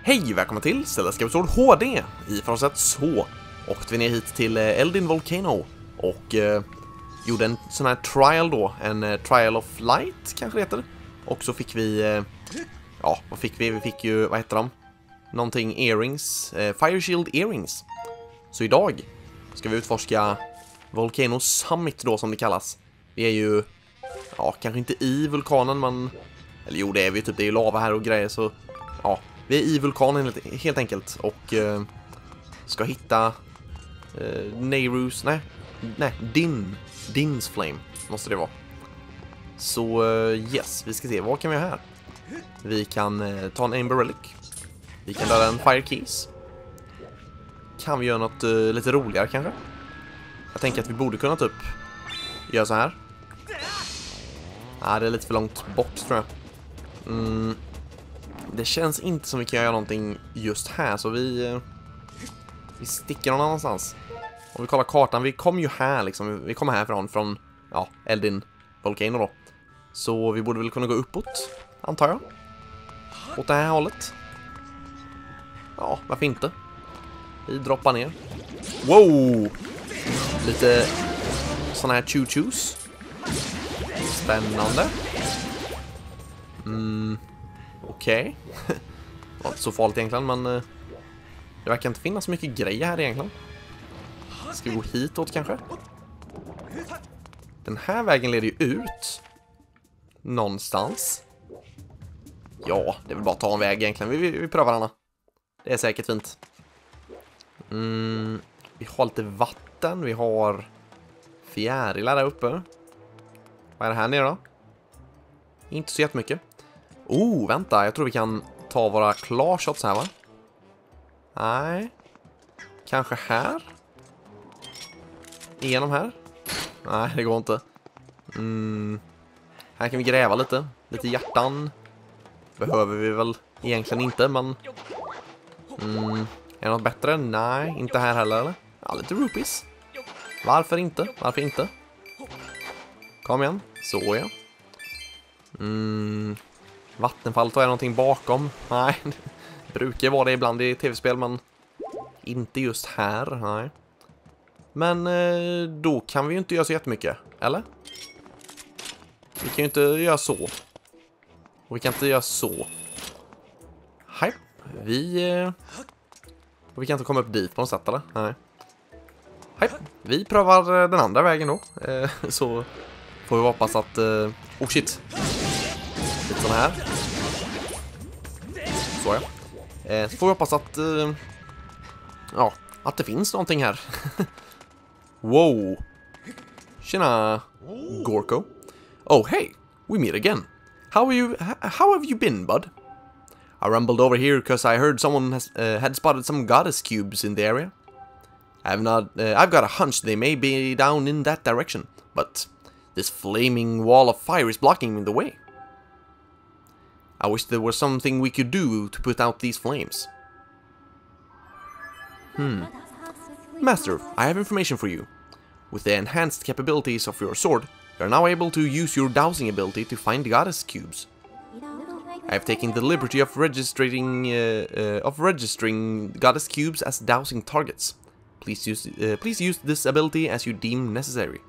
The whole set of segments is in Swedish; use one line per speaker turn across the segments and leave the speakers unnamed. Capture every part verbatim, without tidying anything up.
Hej, välkomna till Zelda Skyward Sword H D. I förra så åkte vi ner hit till Eldin Volcano och eh, gjorde en sån här trial då, en eh, trial of light kanske det heter. Och så fick vi, eh, ja vad fick vi? Vi fick ju, vad heter de? Någonting earrings, eh, Fire Shield earrings. Så idag ska vi utforska Volcano Summit då som det kallas. Vi är ju, ja kanske inte i vulkanen men, eller jo det är vi typ, det är ju lava här och grejer så, ja. Vi är i vulkanen helt enkelt och eh, ska hitta eh, Neyrus, nej, nej, Din, Dins Flame måste det vara. Så eh, yes, vi ska se, vad kan vi göra här? Vi kan eh, ta en Amber Relic. Vi kan döda en Fire Keys. Kan vi göra något eh, lite roligare kanske? Jag tänker att vi borde kunna typ göra så här. Nej, det är lite för långt bort tror jag. Mm. Det känns inte som vi kan göra någonting just här, så vi vi sticker någon annanstans. Om vi kollar kartan, vi kom ju här liksom, vi kommer härifrån från ja, Eldin Volcano då. Så vi borde väl kunna gå uppåt, antar jag. Åt det här hållet. Ja, varför inte? Vi droppar ner. Wow! Lite såna här choo-choos. Spännande. Mm. Okej. Okay. Det var inte så farligt egentligen, men uh, det verkar inte finnas så mycket grejer här egentligen. Ska vi gå hitåt kanske? Den här vägen leder ju ut någonstans. Ja, det är väl bara att ta en väg egentligen. Vi, vi, vi prövar denna. Det är säkert fint. Mm, vi har lite vatten. Vi har fjärilar där uppe. Vad är det här nere då? Inte så jättemycket. Oh, vänta. Jag tror vi kan ta våra clarshots här, va? Nej. Kanske här? Igenom här? Nej, det går inte. Mm. Här kan vi gräva lite. Lite hjärtan. Behöver vi väl egentligen inte, men... Mm. Är det något bättre? Nej, inte här heller, eller? Ja, lite rupees. Varför inte? Varför inte? Kom igen. Så, ja. Mm... Vattenfall tar jag någonting bakom. Nej, det brukar vara det ibland i tv-spel, men inte just här, nej. Men eh, då kan vi ju inte göra så jättemycket, eller? Vi kan ju inte göra så. Och vi kan inte göra så. Hej, vi... Eh, och vi kan inte komma upp dit på något sätt, eller? Nej. Hej, vi prövar den andra vägen då. Eh, så får vi hoppas att... Eh, oh shit! Lite sån här. Så ja. Eh, så får vi hoppas att eh, ja, att det finns någonting här. Wow. Tjena, Gorko. Oh, hey. We meet again. How are you how have you been, bud? I rumbled over here because I heard someone has, uh, had spotted some goddess cubes in the area. I've not uh, I've got a hunch they may be down in that direction, but this flaming wall of fire is blocking the way. I wish there was something we could do to put out these flames. Hmm. Master, I have information for you. With the enhanced capabilities of your sword, you are now able to use your dowsing ability to find the goddess cubes. I have taken the liberty of registering uh, uh, of registering goddess cubes as dowsing targets. Please use uh, please use this ability as you deem necessary.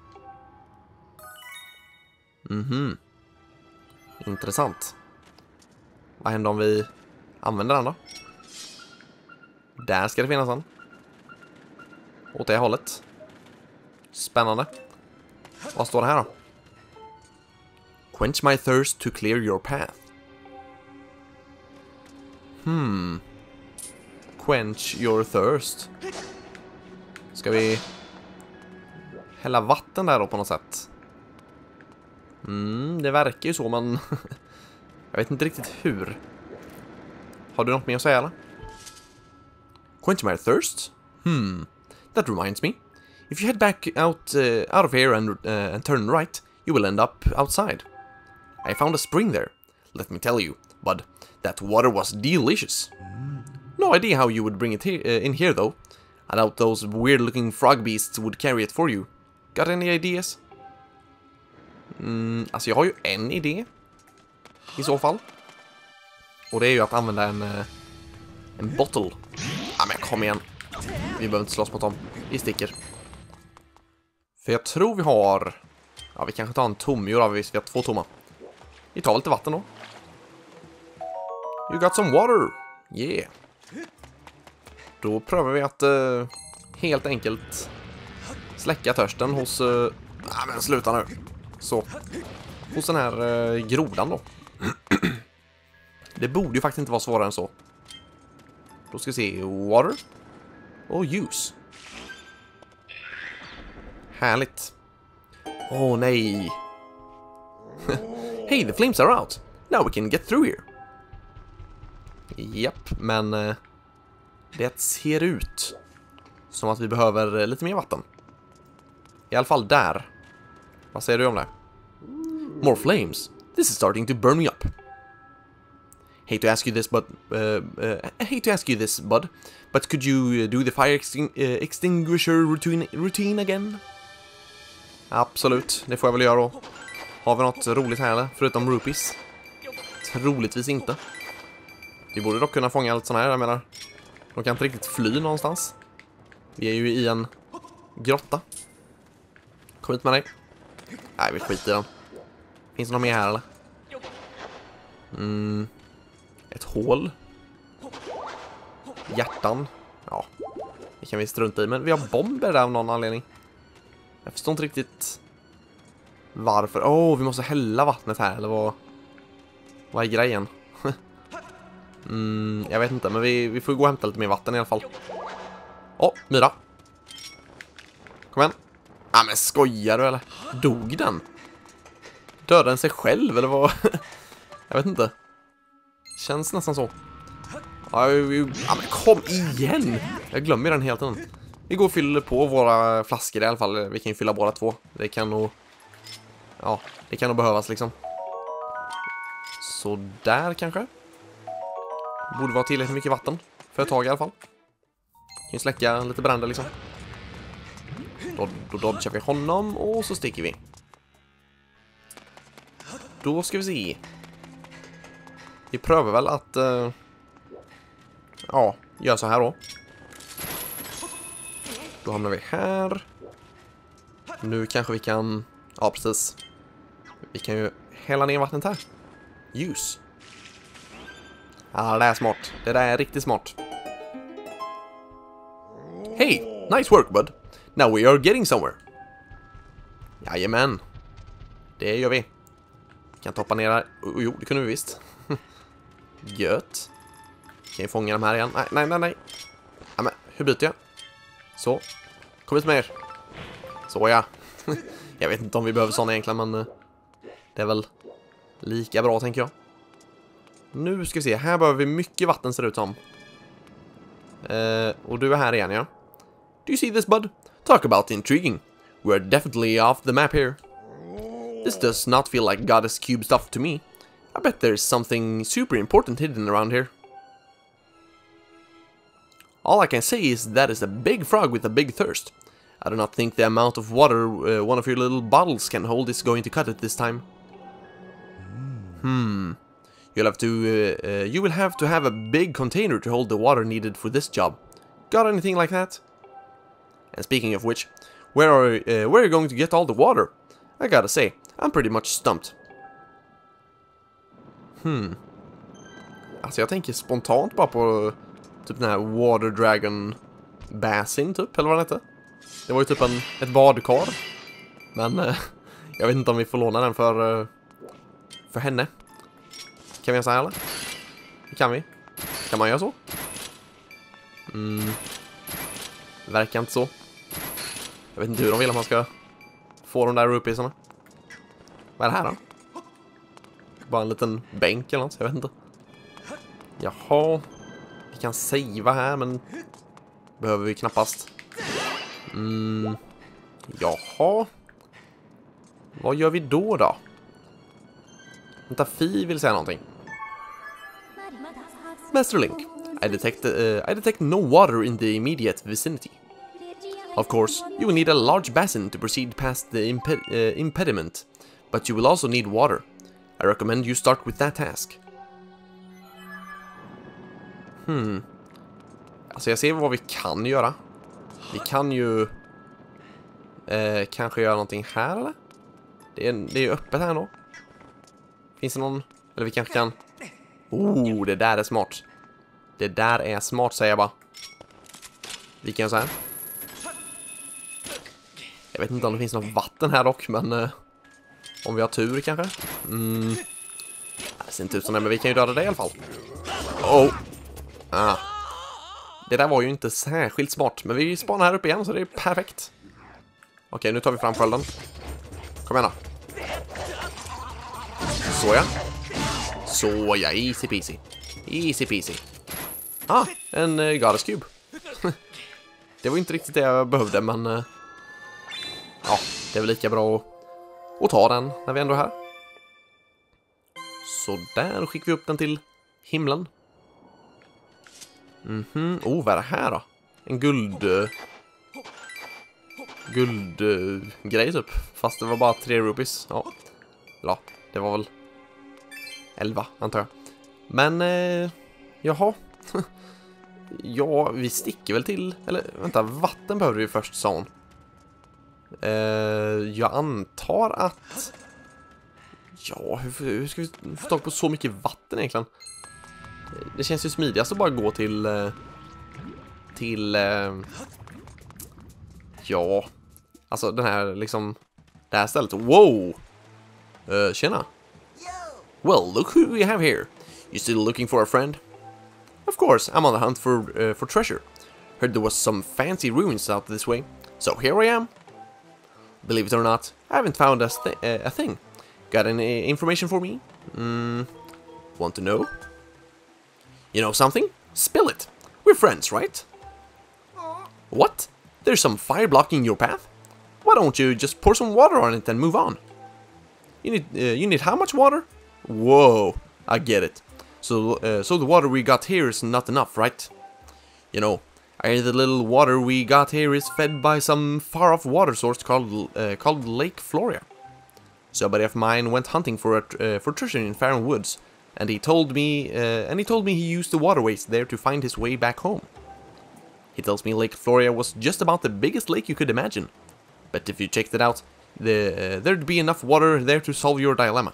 Mhm. Intressant. Vad händer om vi använder den då? Där ska det finnas en. Åt det hållet. Spännande. Vad står det här då? Quench my thirst to clear your path. Hmm. Quench your thirst. Ska vi hälla vatten där då på något sätt? Mm, det verkar ju så, men... Jag vet inte riktigt hur. Har du något mer att säga, eller? Quench my thirst? Hmm. That reminds me. If you head back out uh, out of here and, uh, and turn right, you will end up outside. I found a spring there. Let me tell you, bud, that water was delicious. No idea how you would bring it here, uh, in here, though. I doubt those weird-looking frog beasts would carry it for you. Got any ideas? Mm, alltså, jag har ju en idé. I så fall. Och det är ju att använda en En bottle. Ja, men kom igen. Vi behöver inte slåss mot dem. Vi sticker. För jag tror vi har... Ja, vi kanske tar en tom. Jo, vi har två tomma. Vi tar lite vatten då. You got some water. Yeah. Då prövar vi att uh, helt enkelt släcka törsten hos... Uh... Ah, men sluta nu. Så. Hos den här uh, grodan då. Det borde ju faktiskt inte vara svårare än så. Då ska vi se. Water. Och use. Härligt. Åh oh, nej. Hey, the flames are out. Now we can get through here. Japp, men uh, det ser ut som att vi behöver uh, lite mer vatten. I alla fall där. Vad säger du om det? More flames. This is starting to burn me up. Hate to ask you this, but uh, uh, I hate to ask you this, bud. But could you do the fire exting uh, extinguisher routine routine again? Absolut, det får jag väl göra då. Har vi något roligt här eller? Förutom rupees? Troligtvis inte. Vi borde dock kunna fånga allt sånt här, jag menar. De kan inte riktigt fly någonstans. Vi är ju i en grotta. Kom hit med dig. Nej, vi skiter i den. Finns det något mer här eller? Mm. Ett hål. Hjärtan. Ja, det kan vi strunta i. Men vi har bomber där av någon anledning. Jag förstår inte riktigt varför. Åh, oh, vi måste hälla vattnet här. Eller vad, vad är grejen? mm, jag vet inte, men vi, vi får gå och hämta lite mer vatten i alla fall. Åh, oh, myra. Kom igen. Ah, men skojar du eller? Dog den? Dödade den sig själv eller vad? Jag vet inte. Känns nästan så. Ja, vi, ja, men kom igen! Jag glömmer den helt tiden. Vi går och fyller på våra flaskor i alla fall. Vi kan ju fylla båda två. Det kan nog... Ja, det kan nog behövas liksom. Så där kanske. Borde vara tillräckligt mycket vatten. För ett tag i alla fall. Kan ju släcka lite bränder liksom. Då, då dodgar vi honom och så sticker vi. Då ska vi se. Vi prövar väl att... Uh, ja, gör så här då. Då hamnar vi här. Nu kanske vi kan... Ja, precis. Vi kan ju hälla ner vattnet här. Ljus. Ja, det är smart. Det där är riktigt smart. Hey, nice work, bud. Now we are getting somewhere. Jajamän. Det gör vi. Kan toppa ner här. Oh, jo, det kunde vi visst. Gött. Kan jag fånga de här igen? Nej, nej, nej, nej. Ja, men hur byter jag? Så. Kom hit med er. Så ja. Jag vet inte om vi behöver såna egentligen, men det är väl lika bra tänker jag. Nu ska vi se. Här behöver vi mycket vatten ser det ut som. Uh, och du är här igen, ja. Do you see this, bud? Talk about intriguing. We're definitely off the map here. This does not feel like goddess cube stuff to me. I bet there's something super important hidden around here. All I can say is that is a big frog with a big thirst. I do not think the amount of water uh, one of your little bottles can hold is going to cut it this time. Hmm. You'll have to, uh, uh, you will have to have a big container to hold the water needed for this job. Got anything like that? And speaking of which, where are, uh, where are you going to get all the water? I gotta say, I'm pretty much stumped. Hmm. Alltså jag tänker spontant bara på typ den här Water Dragon Basin typ, eller vad den heter. Det var ju typ en, ett badkar. Men uh, jag vet inte om vi får låna den för, uh, för henne. Kan vi göra så här eller? Det kan vi. Kan man göra så? Mm. Verkar inte så. Jag vet inte hur de vill att man ska få de där rupeesarna. Vad är det här då? Bara en liten bänk eller något, jag vet inte. Jaha. Vi kan savea här, men behöver vi knappast. Mm. Jaha. Vad gör vi då då? Vänta, Fi vill säga någonting. Master Link, I detect, uh, I detect no water in the immediate vicinity. Of course, you will need a large basin to proceed past the impe uh, impediment, but you will also need water. I recommend you start with that task. Hmm. Alltså jag ser vad vi kan göra. Vi kan ju eh, kanske göra någonting här, eller? Det är, det är öppet här då. Finns det någon... Eller vi kanske kan... Oh, det där är smart. Det där är smart, säger jag bara. Vi kan göra så här. Jag vet inte om det finns något vatten här dock, men... Eh, om vi har tur kanske. Mm. Det ser inte ut som det, men vi kan ju döda det i alla fall. Oh. Ah. Det där var ju inte särskilt smart, men vi spanar här uppe igen så det är perfekt. Okej, nu tar vi fram skölden. Kom igen då. Så ja. Så ja, easy peasy. Easy peasy. Ah, en uh, goddess cube. Det var inte riktigt det jag behövde, men... Uh, ja, det är väl lika bra att, att ta den när vi ändå är här. Så där skickar vi upp den till himlen. Mhm. Oh, vad är det här då? En guld... Uh, Guldgrej uh, typ. Fast det var bara tre rupees. Ja. Ja, det var väl... elva, antar jag. Men, eh, jaha. Ja, vi sticker väl till... Eller, vänta, vatten behöver vi först, sa hon. Eh, jag antar att... Ja, hur, hur ska vi få tag på så mycket vatten egentligen? Det känns ju smidigast att bara gå till... Eh, till... Eh, ja... Alltså, den här, liksom... Det här stället. Wow! Uh, tjena. Well, look who we have here. You still looking for a friend? Of course, I'm on the hunt for uh, for treasure. Heard there was some fancy ruins out this way, so here I am. Believe it or not, I haven't found a, th uh, a thing. Got any information for me? Mm, want to know? You know something? Spill it. We're friends, right? What? There's some fire blocking your path? Why don't you just pour some water on it and move on? You need uh, you need how much water? Whoa, I get it. So, uh, so the water we got here is not enough, right? You know, I, the little water we got here is fed by some far-off water source called uh, called Lake Floria. Somebody of mine went hunting for a, uh, for treasure in Farron Woods, and he told me uh, and he told me he used the waterways there to find his way back home. He tells me Lake Floria was just about the biggest lake you could imagine, but if you checked it out, the, uh, there'd be enough water there to solve your dilemma.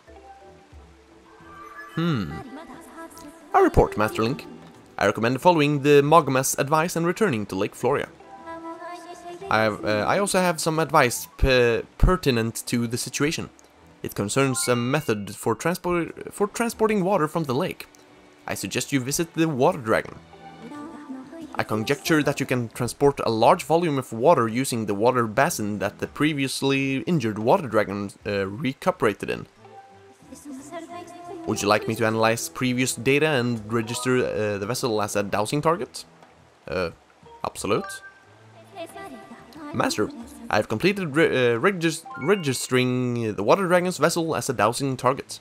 Hmm. I report, Master Link. I recommend following the Mogmas advice and returning to Lake Floria. I, have, uh, I also have some advice p pertinent to the situation. It concerns a method for, transport for transporting water from the lake. I suggest you visit the Water Dragon. I conjecture that you can transport a large volume of water using the water basin that the previously injured Water Dragon uh, recuperated in. Would you like me to analyze previous data and register uh, the vessel as a dowsing target? Uh, absolute. Master, I have completed re uh, regis registering the Water Dragon's vessel as a dowsing target.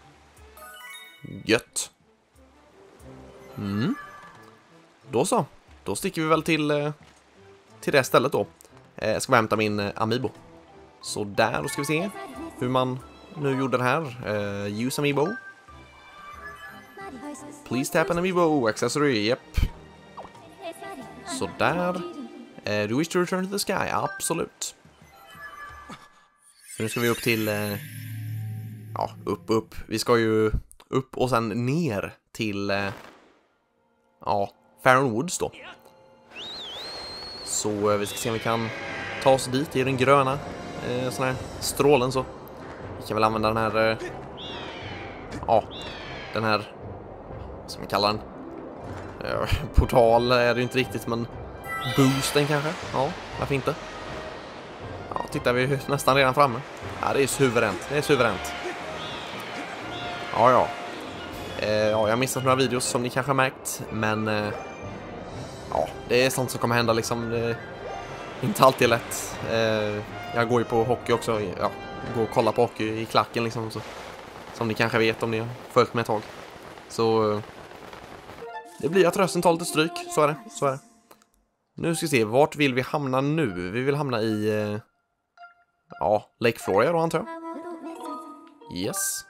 Gött. Mm. Då så. Då sticker vi väl till, uh, till det stället då. Uh, jag ska bara hämta min uh, Amiibo. Så där, då ska vi se hur man nu gjorde det här. Uh, use Amiibo. Please tap an Amiibo accessory, yep. Så där. Uh, do you wish to return to the sky? Absolut. Så nu ska vi upp till... Uh, ja, upp, upp. Vi ska ju upp och sen ner till... Uh, ja, Farron Woods då. Så uh, vi ska se om vi kan ta oss dit i den gröna uh, sån här strålen så. Vi kan väl använda den här... Uh, ja, den här... som vi kallar den. Uh, portal är det inte riktigt, men... boosten kanske? Ja, varför inte? Ja, tittar vi nästan redan framme. Ja, det är suveränt. Det är suveränt. Ja, ja. Eh, ja, jag har missat några videos som ni kanske har märkt. Men... Eh, ja, det är sånt som kommer hända liksom. Det är inte alltid lätt. Eh, jag går ju på hockey också. Ja, går och kollar på hockey i klacken liksom. Så, som ni kanske vet om ni har följt med ett tag. Så... Eh, det blir att rösten tar lite stryk. Så är det. Så är det. Nu ska vi se, vart vill vi hamna nu? Vi vill hamna i... Eh, ja, Lake Floria då, antar jag. Yes.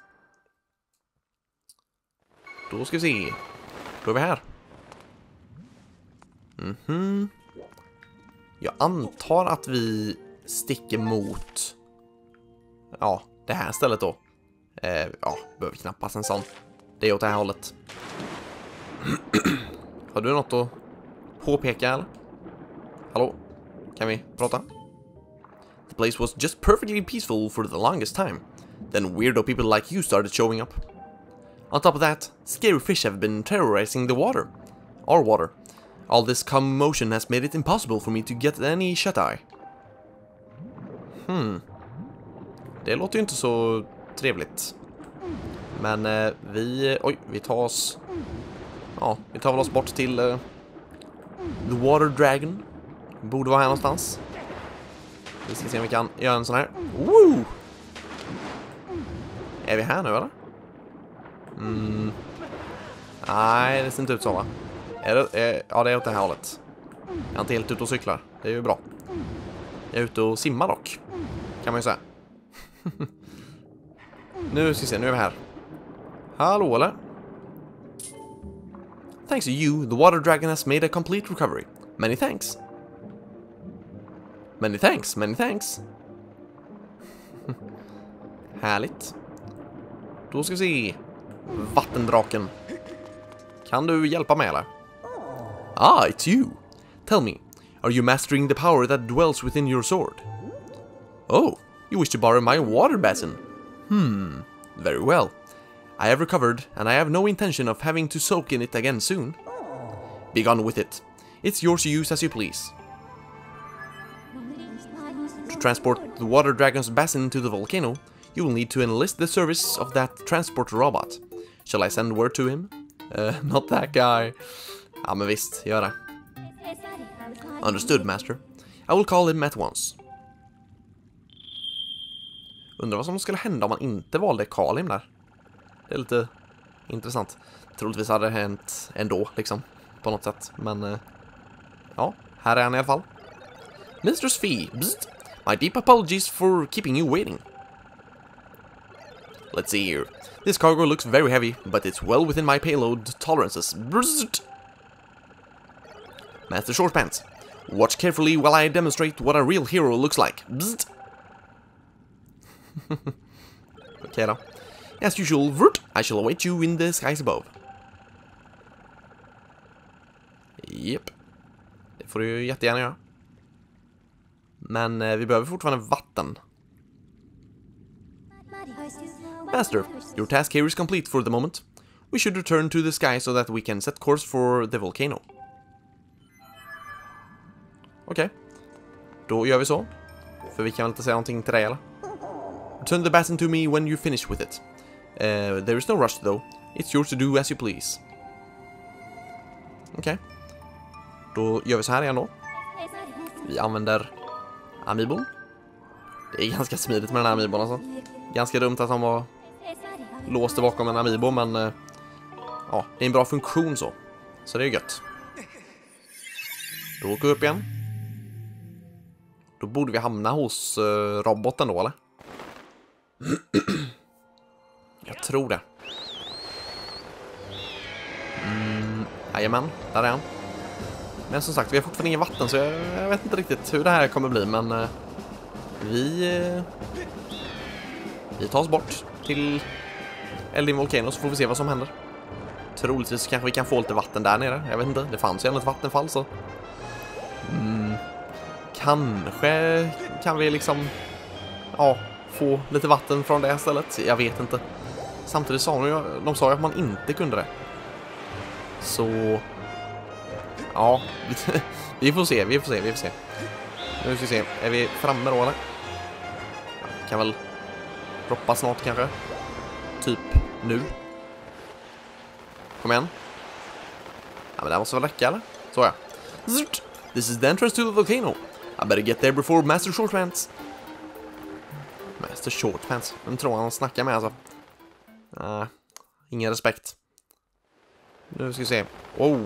Då ska vi se. Då är vi här. Mhm. Jag antar att vi sticker mot... Ja, det här stället då. Eh, ja, behöver knappast en sån. Det är åt det här hållet. Har du något att påpeka eller? Hallå? Kan vi prata? The place was just perfectly peaceful for the longest time. Then weirdo people like you started showing up. On top of that, scary fish have been terrorizing the water. Our water. All this commotion has made it impossible for me to get any shut-eye. Hmm. Det låter ju inte så trevligt. Men eh, vi... Oj, vi tar oss... Ja, vi tar väl oss bort till... Eh, The Water Dragon. Borde vara här någonstans. Vi ska se om vi kan göra en sån här. Woo! Är vi här nu, eller? Mm. Nej, det ser inte ut så, va? Är det, är, ja, det är åt det här hållet. Jag är inte helt ute och cyklar. Det är ju bra. Jag är ute och simmar dock. Kan man ju säga. Nu ska vi se, nu är vi här. Hallå, eller? Thanks to you, the water dragon has made a complete recovery. Many thanks. Many thanks, many thanks. Härligt. Då ska vi se. Vattendraken. Kan du hjälpa mig, eller? Ah, it's you. Tell me, are you mastering the power that dwells within your sword? Oh, you wish to borrow my water basin? Hmm, very well. I have recovered, and I have no intention of having to soak in it again soon. Be gone with it. It's yours to use as you please. To transport the water dragon's basin to the volcano, you will need to enlist the service of that transport robot. Shall I send word to him? Uh, not that guy. Ja, men visst, gör det. Understood, master. I will call him at once. Undrar vad som skulle hända om man inte valde Kalim där. Det är lite intressant. Troligtvis hade det hänt ändå, liksom. På något sätt. Men, uh, ja, här är han i alla fall. Mistress Fee, bzzt. My deep apologies for keeping you waiting. Let's see here. This cargo looks very heavy, but it's well within my payload tolerances. Bzzt. Master Shortpants, watch carefully while I demonstrate what a real hero looks like. Bzzt. Okej då. As usual, vrt, I shall await you in the skies above. Yep. Det får du ju jättegärna göra. Men eh, vi behöver fortfarande vatten. Master, your task here is complete for the moment. We should return to the sky so that we can set course for the volcano. Okej. Okay. Då gör vi så. För vi kan väl inte säga någonting till dig, eller? Return the basin to me when you finish with it. Uh, there is no rush though. It's yours to do as you please. Okej. Okay. Då gör vi så här igen då. Vi använder Amiibon. Det är ganska smidigt med den här Amiibon alltså. Ganska dumt att han var låst bakom en Amiibo, men uh, ja, det är en bra funktion så. Så det är gött. Då åker vi upp igen. Då borde vi hamna hos uh, roboten då, eller? Jag tror det. Mm, jajamän, där är han. Men som sagt, vi har fortfarande ingen vatten, så jag, jag vet inte riktigt hur det här kommer bli, men uh, vi uh, vi tar oss bort till Eldin Volcano, så får vi se vad som händer. Troligtvis kanske vi kan få lite vatten där nere, jag vet inte, det fanns ju ändå ett vattenfall, så mm, kanske kan vi liksom ja, få lite vatten från det här stället, jag vet inte. Samtidigt sa de ju, de sa ju att man inte kunde det. Så ja, vi får se, vi får se, vi får se. Nu ska vi se, är vi framme då eller? Ja, kan väl droppa snart kanske. Typ nu. Kom igen. Ja, men det här måste väl räcka, eller? Så ja. This is the entrance to the volcano. I better get there before Master Shortpants. Master Shortpants. Vem tror han snackar med alltså? Nej, uh, ingen respekt. Nu ska vi se. Oh.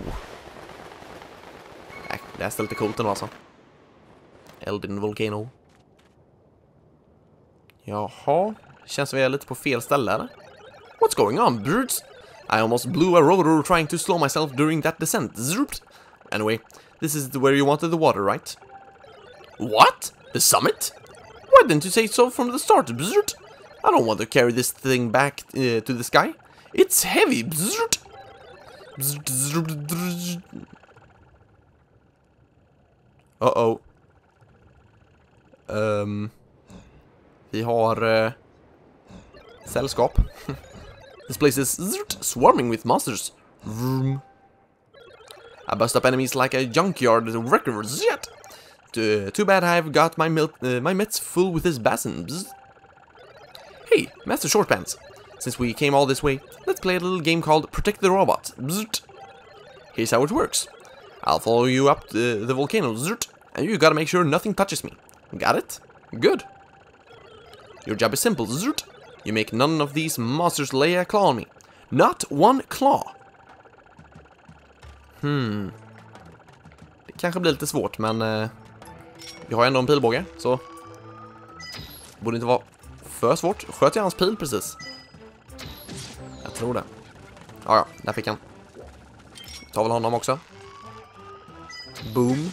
Nej, det här är lite coolt ändå alltså. Eldin Volcano. Jaha. Känns som vi är lite på fel ställe, eller? What's going on, birds? I almost blew a rotor trying to slow myself during that descent. Zrupt. Anyway, This is where you wanted the water, right? What? The summit? Why didn't you say so from the start, Bzzzt? I don't want to carry this thing back uh, to the sky. It's heavy, Bzzzt. Uh-oh. Um, vi har uh, sällskap. This place is swarming with monsters. Vroom. I bust up enemies like a junkyard records yet. Too, too bad I've got my milk, uh, my mitts full with this basin. Bzz. Hey, Master Shortpants. Since we came all this way, let's play a little game called Protect the Robot. Bzz. Here's how it works. I'll follow you up the, the volcano, Bzz, and you gotta make sure nothing touches me. Got it? Good. Your job is simple, Bzz. You make none of these monsters lay a claw on me. Not one claw. Hmm. Det kanske blir lite svårt, men eh, vi har ändå en pilbåge, så det borde inte vara för svårt. Sköt jag hans pil precis? Jag tror det. Ja, ja, där fick han. Ta väl honom också. Boom.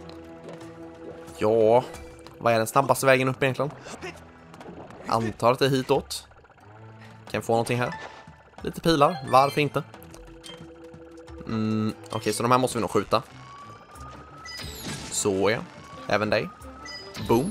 Ja, vad är den snabbaste vägen upp egentligen? Antar att det är hitåt. Kan få någonting här. Lite pilar, varför inte? Mm, okej, okay, så de här måste vi nog skjuta. Så ja, även dig. Boom.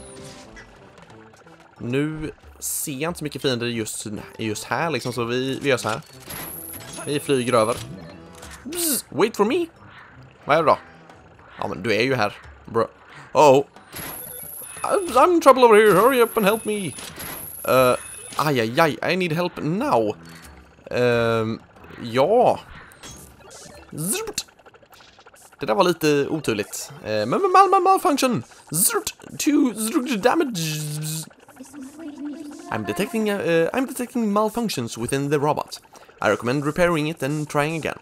Nu ser jag inte så mycket fiender just, just här liksom, så vi, vi gör så här. Vi flyger över. Bzz, wait for me. Vad är det då? Ja, men du är ju här, bro. Oh, I'm in trouble over here. Hurry up and help me. Uh, aj, aj, aj. I need help now. Um, ja. Zrt. Det där var lite oturligt. Uh, mal mal malfunction. Zrt. Two zrt damage. I'm detecting uh, I'm detecting malfunctions within the robot. I recommend repairing it and trying again.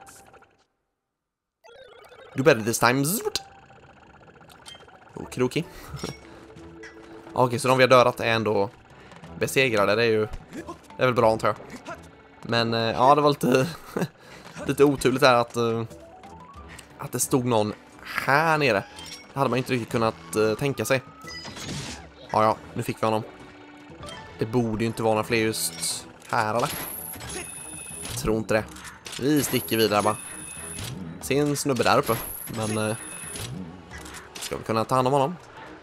Do better this time. Zrt. Okidoki. Okej, okay, så de vi har dödat är ändå besegrade. Det är ju det är väl bra, antar jag. Men uh, ja, det var lite lite oturligt här att uh, att det stod någon här nere. Det hade man inte riktigt kunnat uh, tänka sig. Ja, ja, nu fick vi honom. Det borde ju inte vara några fler just här, eller? Jag tror inte det. Vi sticker vidare bara. Se en snubbe där uppe. Men uh, ska vi kunna ta hand om honom?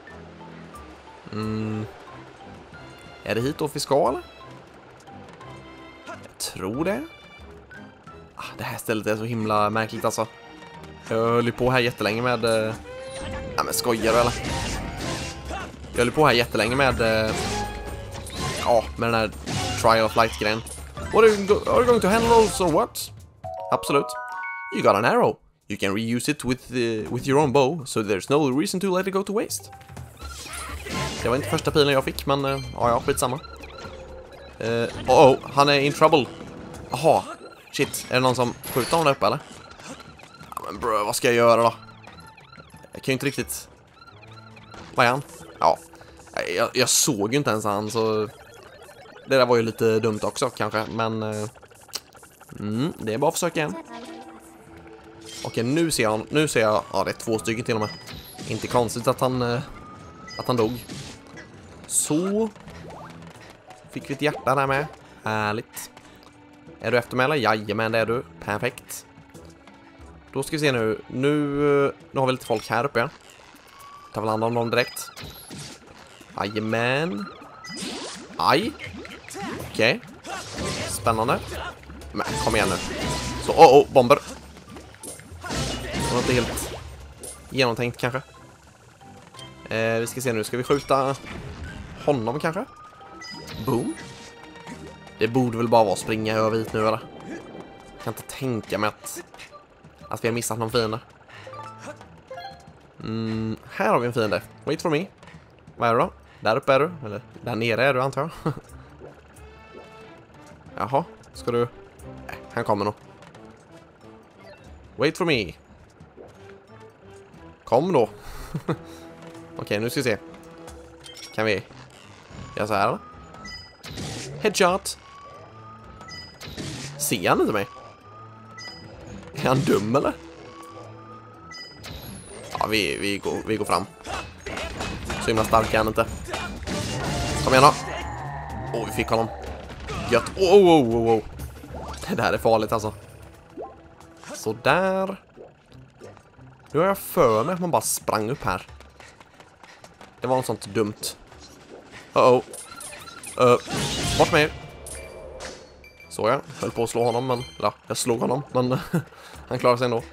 Mm. Är det hit då vi ska, eller? Jag tror det. Ah, det här stället är så himla märkligt alltså. Jag höll ju på här jättelänge med... Uh... Ja, men skojar eller? Jag höll på här jättelänge med... Uh... Ja, med den här trial of light-grejen. What are you, go are you going to handle those or what? Absolut. You got an arrow. You can reuse it with, uh, with your own bow, so there's no reason to let it go to waste. Det var inte första pilen jag fick, men uh, ja, ja, skitsamma. Uh, oh, oh, han är in trouble. Jaha, shit. Är det någon som skjuter honom där uppe, eller? Ja, men bro, vad ska jag göra då? Jag kan ju inte riktigt... Vad är han? Ja, jag, jag såg ju inte ens han, så... Det där var ju lite dumt också, kanske, men... Uh, mm, det är bara att försöka igen. Okej, nu ser jag... Nu ser jag... Ja, det är två stycken till och med. Inte konstigt att han... Uh, att han dog. Så... Fick vi ett hjärta där med. Härligt. Är du efter mig eller? Jajamän, det är du. Perfekt. Då ska vi se nu. Nu, nu har vi lite folk här uppe. Ta väl hand om dem direkt. Jajamän. Aj. Okej. Okay. Spännande. Men kom igen nu. Så, åh, oh, oh, bomber. Det var inte helt genomtänkt kanske. Eh, vi ska se nu. Ska vi skjuta honom kanske? Boom. Det borde väl bara vara att springa över hit nu, eller? Jag kan inte tänka mig att, att vi har missat någon fiende. Mm, här har vi en fiende. Wait for me. Vad är det då? Där uppe är du. Eller där nere är du, antar jag. Jaha, ska du... Nej, han kommer nog. Wait for me. Kom då. Okej, okay, nu ska vi se. Kan vi göra så här, eller? Headshot. Ser han inte mig? Är han dum, eller? vi, vi, går, vi går fram. Så himla stark är han inte. Kom igen då. Åh, oh, vi fick honom. Gött. Åh, oh, oh, oh, oh. Det här är farligt alltså. Så där. Nu har jag för mig att man bara sprang upp här. Det var något sånt dumt. Uh-oh. Uh, bort med er. Så jag höll på att slå honom, men ja, jag slog honom, men han klarar sig ändå.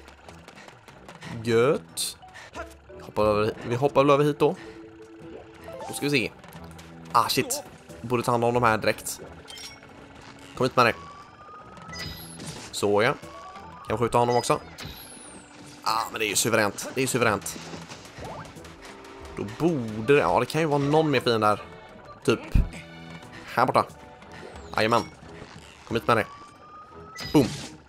Gött. Hoppar över, vi hoppar väl över hit då. Då ska vi se. Ah, shit. Borde ta hand om de här direkt. Kom hit med dig. Så ja. Kan jag skjuta honom också? Ah, men det är ju suveränt. Det är ju suveränt. Då borde det... Ja, det kan ju vara någon mer fin där. Typ. Här borta. Jajamän. Kom hit med dig. Boom.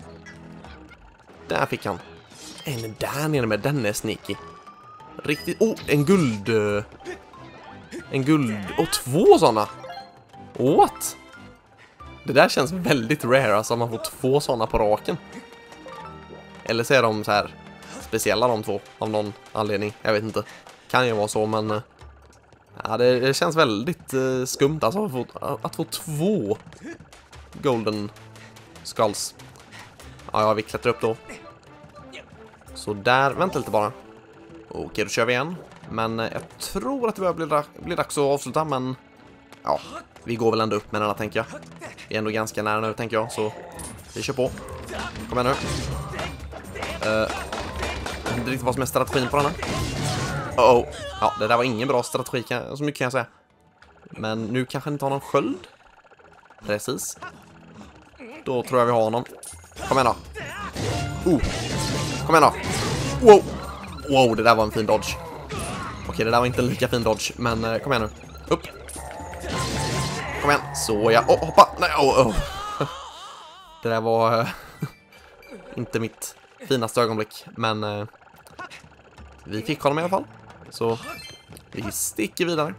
Där fick han. En där nere med den är sneaky. Riktigt... Oh, en guld... En guld... Och två sådana. What? Det där känns väldigt rare, alltså man får två sådana på raken. Eller så är de så här speciella de två av någon anledning. Jag vet inte. Kan ju vara så, men ja, det, det känns väldigt uh, skumt alltså att få, att få två golden skulls. Ja, ja, vi klättrar upp då. Så där, vänta lite bara. Okej, då kör vi igen. Men uh, jag tror att det börjar bli, bli dags att avsluta, men ja, vi går väl ändå upp med denna, tänker jag. Vi är ändå ganska nära nu, tänker jag, så vi kör på. Kom igen nu. Uh, jag vet inte riktigt vad som är strategin på den här. Uh oh. Ja, det där var ingen bra strategi, kan, så mycket kan jag säga. Men nu kanske han inte har någon sköld. Precis. Då tror jag vi har honom. Kom igen då. Oh. Kom igen då. Wow. Wow, det där var en fin dodge. Okej, det där var inte en lika fin dodge, men uh, kom igen nu. Upp. Kom igen. Så ja. Oh, hoppa. Nej, oh, oh. Det där var uh, inte mitt finaste ögonblick, men uh, vi fick honom i alla fall. Så vi sticker vidare.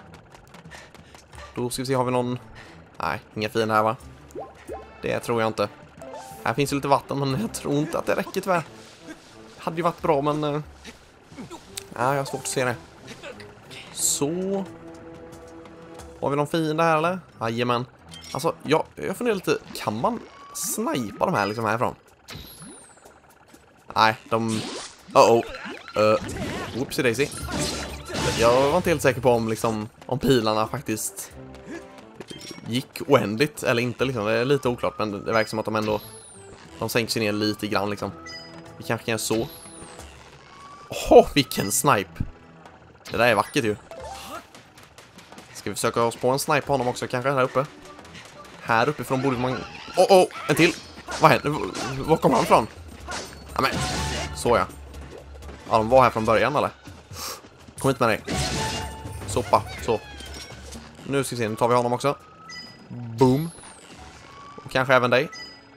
Då ska vi se, har vi någon... Nej, inga fina här va? Det tror jag inte. Här finns ju lite vatten, men jag tror inte att det räcker tyvärr. Hade ju varit bra, men... Uh... Nej, jag har svårt att se det. Så... Har vi någon fiende här eller? Jajamän. Alltså, jag, jag funderar lite... Kan man snipa de här liksom härifrån? Nej, de... Uh-oh. Uh, whoopsie daisy. Jag var inte helt säker på om, liksom, om pilarna faktiskt gick oändligt eller inte. Liksom. Det är lite oklart, men det verkar som att de ändå... De sänker sig ner lite grann liksom. Vi kanske kan så. Åh, oh, vilken snipe. Det där är vackert ju. Ska vi försöka oss på en snipe på honom också kanske här uppe? Här uppifrån borde man... Åh, oh, oh, en till. Vad händer? Var kommer han ifrån? Ja, men. Så ja. Ja, de var här från början eller? Kom hit med dig. Sopa, så. Nu ska vi se, nu tar vi honom också. Boom. Och kanske även dig.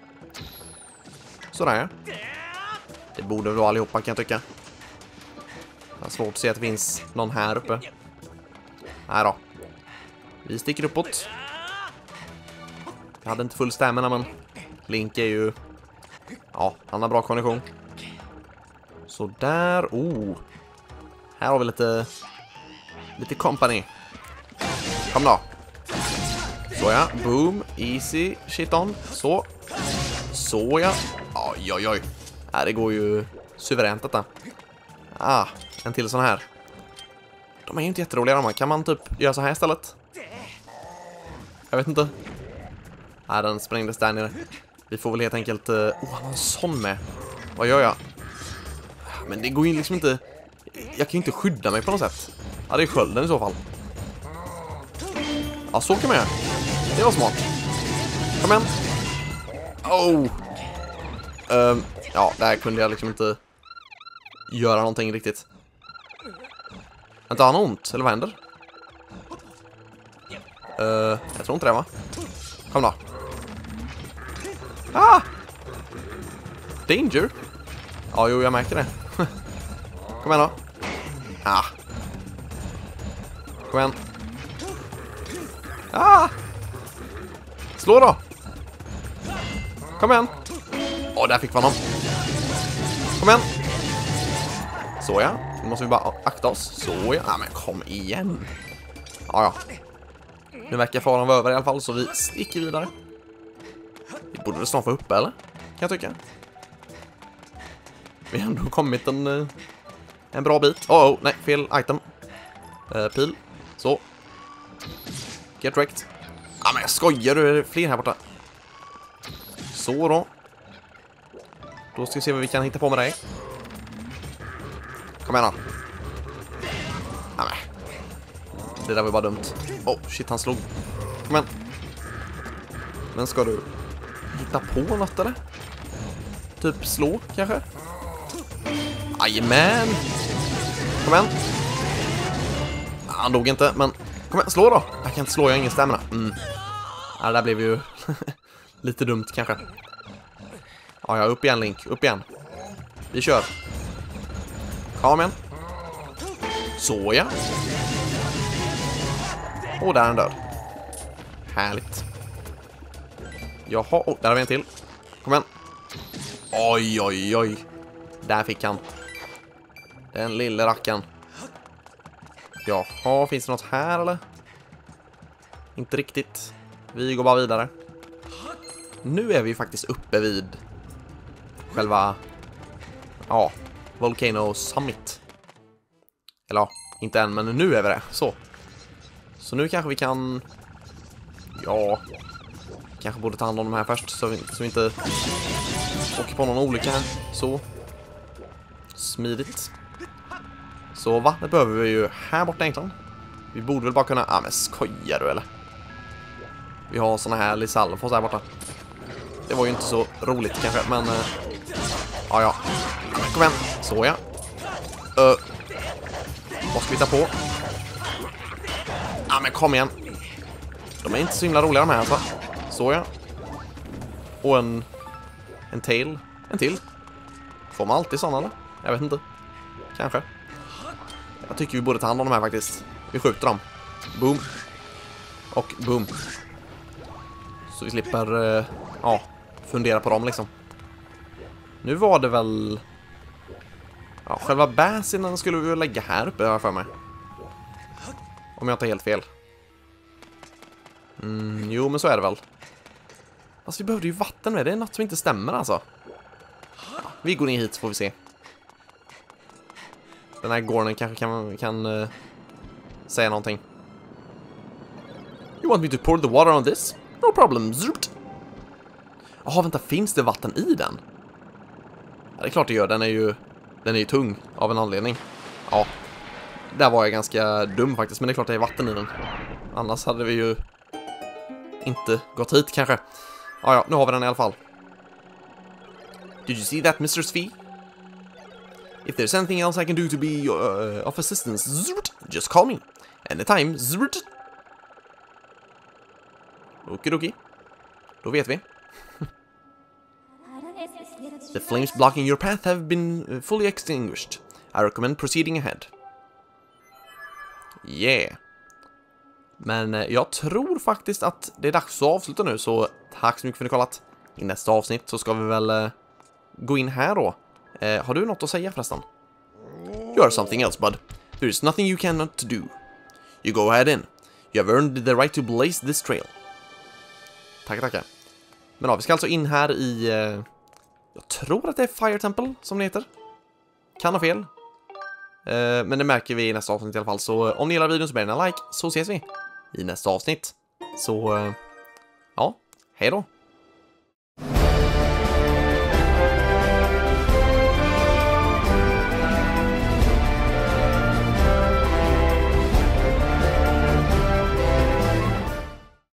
Sådär. Det borde väl vara allihopa, kan jag tycka. Jag har svårt att se att det finns någon här uppe. Nej då. Vi sticker uppåt. Jag hade inte full stamina, men Link är ju... Ja, han har bra kondition. Så där, oh. Här har vi lite lite company. Kom då. Så ja, boom, easy, shit on. Så. Så ja. Oj, oj, oj. Här, det går ju suveränt detta. Ah, en till sån här. De är ju inte jätteroliga de här. Kan man typ göra så här istället? Jag vet inte. Nej, den sprängdes där nere. Vi får väl helt enkelt... Åh, oh, han har en sån med. Vad gör jag? Men det går ju liksom inte... Jag kan ju inte skydda mig på något sätt. Ja, det är skölden i så fall. Ja, så kan man göra. Det var smart. Kom igen. Oh. Um, ja, där kunde jag liksom inte göra någonting riktigt. Vänta, han har ont? Eller vad händer? Uh, jag tror inte det, va? Kom då. Ah! Danger? Ja, jo, jag märker det. Kom igen då. Ah. Kom igen. Ah! Slå då. Kom igen. Åh, oh, där fick vi honom. Kom igen. Så ja. Nu måste vi bara akta oss. Så ja, men kom igen. Ja, ja. Nu verkar faran vara över i alla fall, så vi sticker vidare. Vi borde väl snart få uppe, eller? Kan jag tycka. Vi har ändå kommit en, en bra bit. Oh, oh, nej, fel item. Uh, pil. Så. Get wrecked. Ja, men jag skojar, du är det fler här borta. Så då. Då ska vi se vad vi kan hitta på med dig. Kom igen då. Ja, men. Det där var bara dumt. Oh, shit, han slog. Kom igen. Men ska du hitta på något, eller? Typ slå, kanske? Jajamän. Kom igen. Han dog inte, men kom igen, slå då. Jag kan inte slå, jag har ingen stämma. Mm. Ja, det där blev ju lite dumt kanske. Ja, ja, upp igen, Link. Upp igen. Vi kör. Kom igen. Så, ja. Och där är han död. Härligt. Jaha, oh, där har vi en till. Kom igen. Oj, oj, oj. Där fick han. Den lille racken. Jaha, finns det något här eller? Inte riktigt. Vi går bara vidare. Nu är vi faktiskt uppe vid själva, ja, Volcano Summit. Eller ja, inte än, men nu är vi det. Så. Så nu kanske vi kan, ja, kanske borde ta hand om de här först så vi, så vi inte åker på någon olycka här. Så. Smidigt. Så va? Det behöver vi ju här borta egentligen. Vi borde väl bara kunna, ja, men skojar du eller? Vi har såna här Lizalfos här borta. Det var ju inte så roligt kanske, men uh, ja, ja. Kom igen. Så ja. Uh, vad ska vi ta på? Ja, men kom igen. De är inte så himla roliga de här alltså. Så ja. Och en en tail. En till. Får man alltid sådana eller? Jag vet inte. Kanske. Jag tycker vi borde ta hand om de här faktiskt. Vi skjuter dem. Boom. Och boom. Så vi slipper uh, ja, fundera på dem liksom. Nu var det väl, ja, själva bäsinen skulle vi lägga här uppe här för mig. Om jag inte är helt fel. Mm, jo, men så är det väl. Alltså vi behövde ju vatten med. Det är något som inte stämmer alltså. Ja, vi går ner hit så får vi se. Den här gården kanske kan, kan uh, säga någonting. You want me to pour the water on this? No problem. Jaha, vänta, finns det vatten i den? Ja, det är klart det gör. Den är ju, den är ju tung av en anledning. Ja, där var jag ganska dum faktiskt. Men det är klart det är vatten i den. Annars hade vi ju inte gått hit kanske. Ja, ja, nu har vi den i alla fall. Did you see that, mister Svi? If there's anything else I can do to be uh, of assistance, just call me. Anytime. Okidoki. Då vet vi. The flames blocking your path have been fully extinguished. I recommend proceeding ahead. Yeah. Men jag tror faktiskt att det är dags att avsluta nu, så tack så mycket för att ni kollat. I nästa avsnitt så ska vi väl uh, gå in här då. Uh, har du något att säga förresten? You are something else, bud. There is nothing you cannot do. You go ahead in. You have earned the right to blaze this trail. Tack, tackar. Men ja, vi ska alltså in här i... Uh, jag tror att det är Fire Temple som det heter. Kan ha fel. Uh, men det märker vi i nästa avsnitt i alla fall. Så uh, om ni gillar videon så bär en like, så ses vi i nästa avsnitt. Så, uh, ja, hej då.